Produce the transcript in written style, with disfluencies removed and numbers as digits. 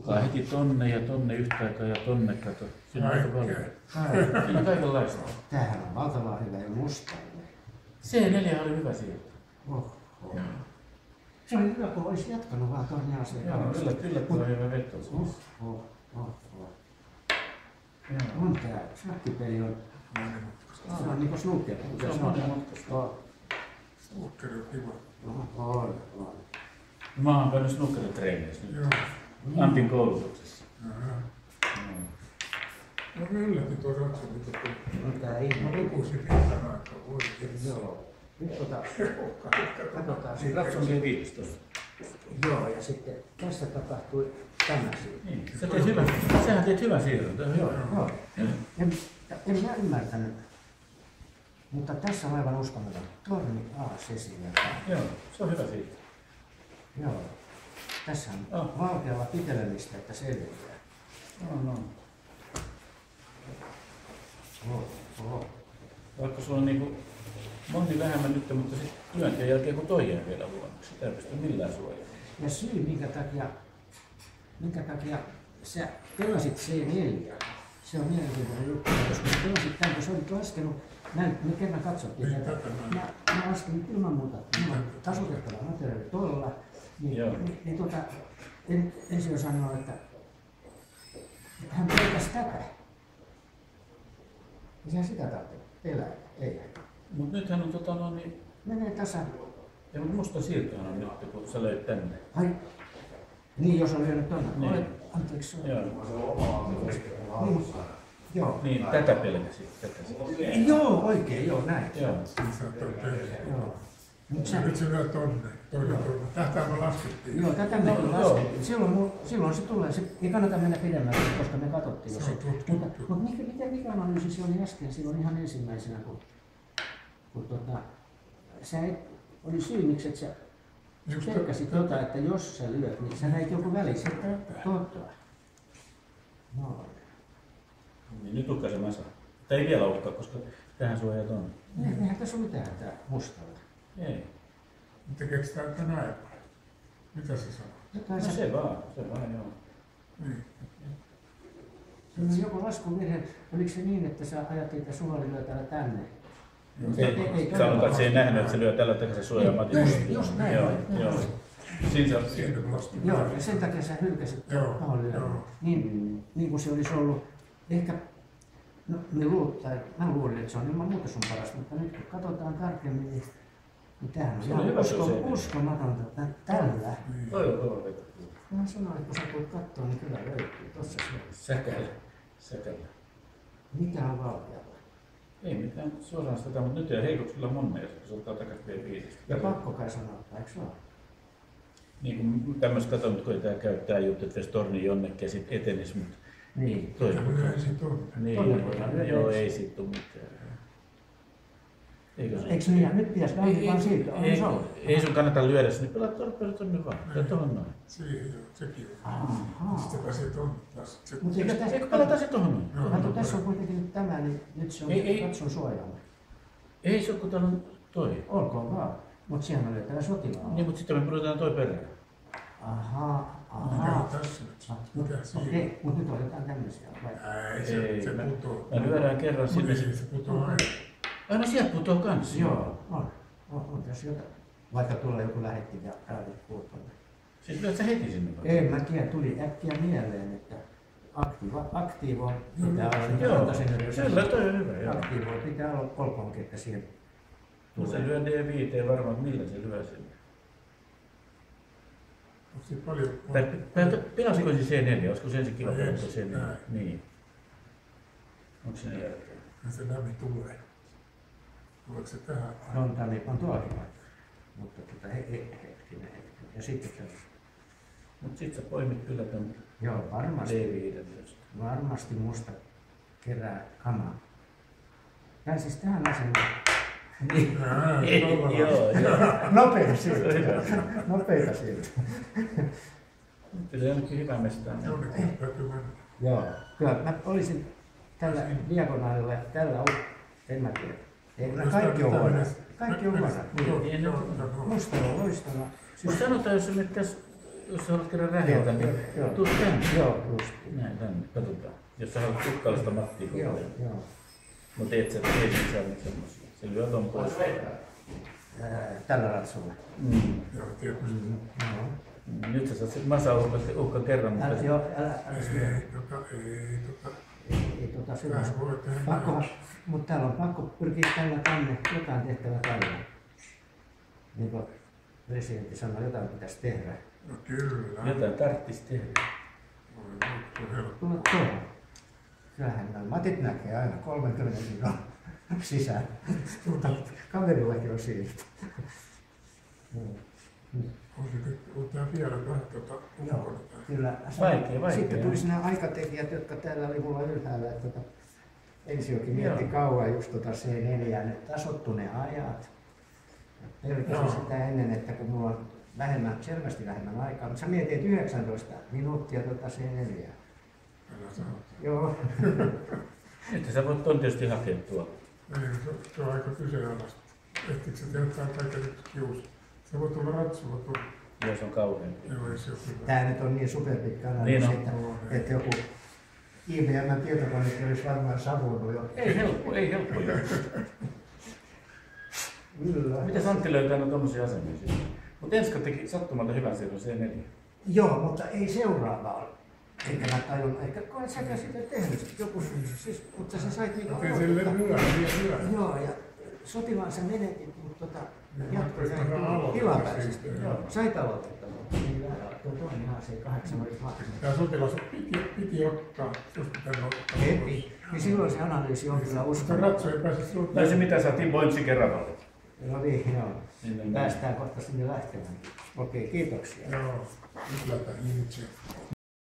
Kuka heti tonne ja tonne yhtä aikaa ja tonne kato. Siinä on aika paljon. Siinä on kaikenlaista. Tämähän on valtavan hyvä ja mustainen. C4 oli hyvä sieltä. Se oli hyvä, kun olisi jatkanut vaan tuonne asiaan. Joo, yllättävän hyvä veto. On tää snakkipeli on. Se on niinku snooker. Se on monimutkaista. Snooker on kiva. On. Mä oon käynyt snookeritreenissä nyt. Antin koulutuksessa. No me yllätin tuo Ratsu, mitä tuli. No tää ihme. Mä lukuisin pitkän aikaa. Voi Joo. Nyt katsotaan. Siinä Ratsun G15. Joo, ja sitten tässä tapahtui tämä siinä. Niin, sähän teit hyvän siirron. Joo. En mä ymmärtänyt. Mutta tässä on aivan uskomaton. Torni A, Cecilia. Joo, se on hyvä siitä. Joo. Tässä on valkealla pitelemistä, että selviää. No. Vaikka sulla on niinku moni vähemmän nyt, mutta sitten lyöntien jälkeen kun toi jää vielä huonoksi. Sitä ei pysty millään suojaamaan. Ja syy, minkä takia sä pelasit C4, se on mielenkiintoinen juttu, koska sä pelasit tämän, kun sä olit laskenut, me kerran katsottiin Niin, tätä, mä laskin ilman muuta, mulla on tasoitettava materiaali tuolla, ensin sanoi, että hän pelkäsi tätä. Ja sehän sitä tarvitsee, pelää, ei. Mut nythän on Menee tasan. Ja mutta musta siirtohan on nyt, kun sä löit tänne. Ai, niin jos on lyönyt tuonne. Niin. Anteeksi. Joo. Niin, tätä pelkäsit. Joo, oikein, joo, näin. Joo. Joo. Nyt se lyö tonne. Tähtää me laskettiin. Joo, tätä me laskettiin. Silloin se tulee. Ei kannata mennä pidemmälle, koska me katsottiin jo se. Mutta mikä analyysi se oli äsken silloin ihan ensimmäisenä, kun sä oli syy, miksi et sä pelkäsit että jos sä lyöt, niin sä näit joku välissä. No. Niin nyt uhkaa se masa. Tämä ei vielä uhkaa, koska tähän suojaa tuonne. Eihän tässä ole mitään tää mustalla. Ei. Tekeekö tää näin? Mitä se sanoo? No se vaan joo. Niin. Siinä on joku laskuvirhe. Oliko se niin, että sä ajattelit, että sulla oli lyö täällä tänne? Sanotaan, että se ei nähnyt, että se lyö tällä tavalla, se suojaa Matin. Just näin. Joo. Joo, ja sen takia sä hylkäsit tuohon lyödä. Niin kuin se olisi ollut, ehkä, no mä luulin, että se on ilman muuta sun paras, mutta nyt kun katsotaan tarkemmin, niin tämähän on ihan uskomatonta, että tällä. Mä sanoin, että kun sä tulet katsoa, niin kyllä löytyy. Tossa se on. Säkällä. Mitä on valkealla? Ei mitään suoraan sitä, mutta nyt ei heikoksi kyllä monneja, kun se ottaa takaisin V5. Ja pakko kai sanoa, eikö se ole? Niin kuin tämmöistä katsonut, kun tämä käyttää juttu, että veisi torni jonnekin ja sitten etenisi, mutta niin. Joo, ei sit tule mitään. Eikö niin? Nyt pitäisi vaan siitä. Ei sun kannata lyödä sinne, pelaat torni vaan. Ja tuohon noin. Siihen joo, sekin on. Sitten pääsee tuonne taas. Eikö pelataan se tuohon noin? Tässä on kuitenkin nyt tämä, niin nyt se on katson suojalle. Ei se ole, kun täällä on toi. Olkoon vaan. Mutta siellä on löytävä sotilaan. Niin, mutta sitten me pudotetaan toi perään. Mikä tässä nyt? Okei, mutta nyt otetaan tämmöisiä. Ei, se putoo. Me lyödään kerran sinne. Se putoo aina. Aina sieltä putoo kans. Joo, on tässä jotain. Vaikka tuolla joku lähetti ja päätit puuttua. Siis lyöt sä heti sinne? Ei, mä tiedän, tuli äkkiä mieleen, että aktiivo pitää olla. Joo, kyllä toi on hyvä. Aktiivo pitää olla olkoonkin, että siihen tulee. Se lyö D5 varmaan, millä se lyö sinne. Onko se paljon? Pelasiko se C4? Olisiko se ensin kiva pelata C4? Niin. Onko se järkeä? Se lämmin tulee. Tuleeko se tähän? On tuollakin paikka. Mutta hetkinen. Ja sitten se... Mutta sit sä poimit kyllä tämän D5. Varmasti musta kerää kamaa. Pääsis tähän asentoon. Joo. Nopeita sieltä. Nopeita sieltä. Kyllä jonnekin hyvä mestään. Joo. Kyllä mä olisin tällä diagonaalilla ja tällä en mä tiedä. Kaikki on huono. Kaikki on huono. Musta on loistava. Mutta sanotaan, jos me tässä jos sä haluat kerran rähjätä, niin tuu tänne. Joo, just. Näin tänne, katsotaan. Jos sä haluat kukkallista Mattia koko ajan. Joo. Mutta et sä tee semmosia. Se lyö ton pois. Tällä ratsulla. Joo, tietysti. Nyt sä saat sit masaa uhkan kerran, mutta... Joo, älä Ei syvä. Tähän voi tehdä Pakkohan, mutta täällä on pakko pyrkiä tällä tänne, jotain tehtävä tällä. Niin kuin presidentti sanoi, jotain pitäisi tehdä. No kyllä. Jotain tarttis tehdä. Tulla tuohon. Kyllähän nämä matit näkee aina 30 minuutin sisään. Kaverillakin on siirto. On tämä vielä vähän Joo, kyllä. Vaikea. Sitten tulisi nämä aikatekijät, jotka täällä oli mulla ylhäällä. Ensijokin mietti kauan just C4, ne tasottu ne ajat. Pelkäsin sitä ennen, että kun mulla on selvästi vähemmän aikaa, mutta sä mietit 19 minuuttia C4. Joo. Että sä voit ton tietysti hakea tuolla. Ei, se on aika kyseenalaista. Ehtiikö sä tehdä kaiken nyt kiusa? Se voi tulla ratsulla tuolla. Joo, se on kauhean. Joo, ei se ole hyvä. Tää nyt on niin superpitkä analyysi, että joku IBM-tietokone olisi varmaan savunut jo. Ei helppo. Mitäs Antti löytää no tommosia asemia sitten? Mut Enska teki sattumalta hyvän siirron C4. Joo, mutta ei seuraavaa. Eikä mä tajun, eikä koe säkään sitä tehnyt. Joku, siis, mutta sä sait niinku Okei, silleen hyvä. Joo, ja sotilaan sä menetit, mutta jatkoi tilapäisesti. Sait aloitetta, mutta niin vähän. Tuo toinen AC8 oli vaatinut. Tämä sotilas piti ottaa, jos pitää ottaa. Heti. Niin silloin se analyysi on kyllä Mutta uskomaton. ratsu ei pääse sinulta. Tai se mitä saatiin Bointsi Keravalle. No niin, joo. Niin, Päästään kohta sinne lähtemään. Okei, kiitoksia. Joo, nyt lähdetään itse.